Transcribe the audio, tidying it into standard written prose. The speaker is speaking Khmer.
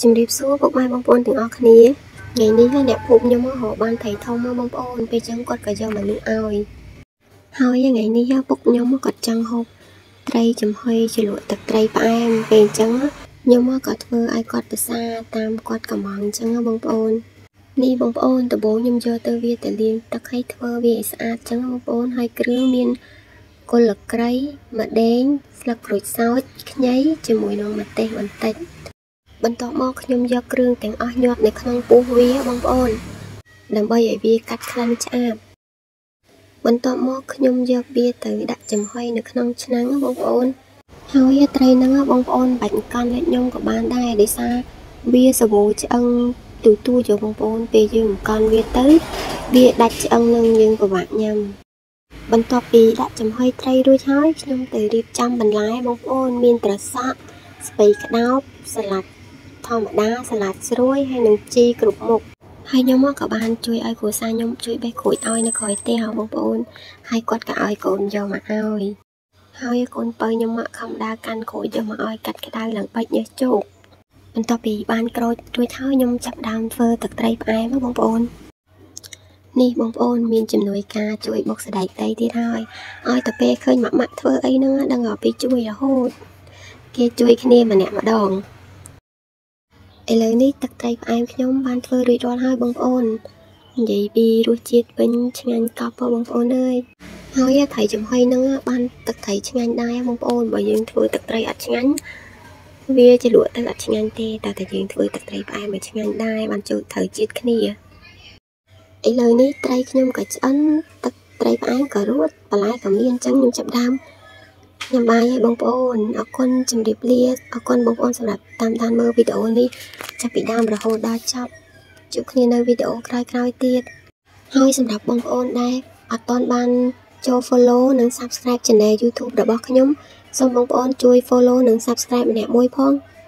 ជំរាបសួរពុកម៉ែបងប្អូនទាំងអស់គ្នាថ្ងៃនេះអ្នកភូមិខ្ញុំមកហៅបានថៃធំមកបងប្អូនពេលចឹងគាត់ក៏យកមកលក់ឲ្យហើយថ្ងៃនេះពុកខ្ញុំគាត់ចង់ហូបត្រីចំហុយជ្រលក់ទឹកត្រីផ្អែមពេលចឹងខ្ញុំក៏ធ្វើឲ្យគាត់ភាសាតាមគាត់កំងចឹងបងប្អូននេះបងប្អូនដំបូងខ្ញុំយកទៅវាទៅលាងទឹកឲ្យធ្វើវាឲ្យស្អាតចឹងបងប្អូនហើយគ្រឿងមានគល់ក្រៃម្ដេងស្លឹកក្រូចសើចខ្ញីជាមួយនឹងម្ទេសបន្តិចបន្ទាប់មកខ្ញុំយកគ្រឿងទាំងអស់ញាត់នៅក្នុងពោះវាបងប្អូនដើម្បីឲ្យវាកាត់ក្លិនឆ្អាបបន្ទាប់មកខ្ញុំយកវាទៅដាក់ចំហុយនៅក្នុងឆ្នាំងបងប្អូនហើយត្រីហ្នឹងបងប្អូនបាច់កាន់ដូចខ្ញុំក៏បានដែរដោយសារវាសបោឆ្អឹងទូយកបងប្អូនពេលយើងកាន់វាទៅវាដាច់ឆ្អឹងនឹងយើងពិបាកញ៉ាំបន្ទាប់ពីដាក់ចំហុយត្រីរួចហើយខ្ញុំទៅរៀបចំបន្លែបងប្អូនមានត្រសក់ស្ពៃក្តោបសាឡាត់ធម្មតាសាឡាត់ស្រួយហើយនឹងជីគ្រប់មុខហើយខ្ញុំក៏បានជួយឲ្យគ្រួសារខ្ញុំជួយបេះក្រូចឲ្យនៅក្រោយផ្ទះបងប្អូនហើយគាត់ក៏ឲ្យកូនយកមកឲ្យហើយកូនបើខ្ញុំខំដើរកាន់ក្រូចយកមកឲ្យកាត់ក្តៅឡើងបាច់ញើសជោគបន្ទាប់ពីបានក្រូចរួចហើយខ្ញុំចាប់ដើមធ្វើទឹកត្រីផ្អែមបងប្អូននេះបងប្អូនមានជំនួយការជួយបុកសណ្តែកដីទៀតហើយឲ្យតែពេលឃើញម៉ាក់ធ្វើអីហ្នឹងដឹងពីជួយរហូតគេជួយគ្នាម្នាក់ម្ដងឥឡូវនេះទឹកត្រីផ្អែមខ្ញុំបានធ្វើរួចរាល់ហើយបងប្អូននិយាយពីរសជាតិវិញឆ្ងាញ់កប់បងប្អូនអើយហើយត្រីចំហុយហ្នឹងបានទឹកត្រីឆ្ងាញ់ដែរបងប្អូនបើយើងធ្វើទឹកត្រីអត់ឆ្ងាញ់វាជាលក់ទៅអត់ឆ្ងាញ់ទេតែយើងធ្វើទឹកត្រីផ្អែមឲ្យឆ្ងាញ់ដែរបានចូលត្រូវជាតិគ្នាឥឡូវនេះត្រីខ្ញុំក៏ឆ្អិនទឹកត្រីផ្អែមក៏រួចបន្លែក៏មានអញ្ចឹងខ្ញុំចាប់ដើមញ៉ាំបាយឲ្យបងប្អូនអរគុណជម្រាបលាអរគុណបងប្អូនសម្រាប់តាមដានមើលវីដេអូនេះចាប់ពីដើមរហូតដល់ចប់ជួបគ្នានៅវីដេអូក្រោយៗទៀតហើយសម្រាប់បងប្អូនដែលអត់ទាន់បានចូល follow និង subscribe channel YouTube របស់ខ្ញុំសូមបងប្អូនជួយ follow និង subscribe ម្នាក់មួយផង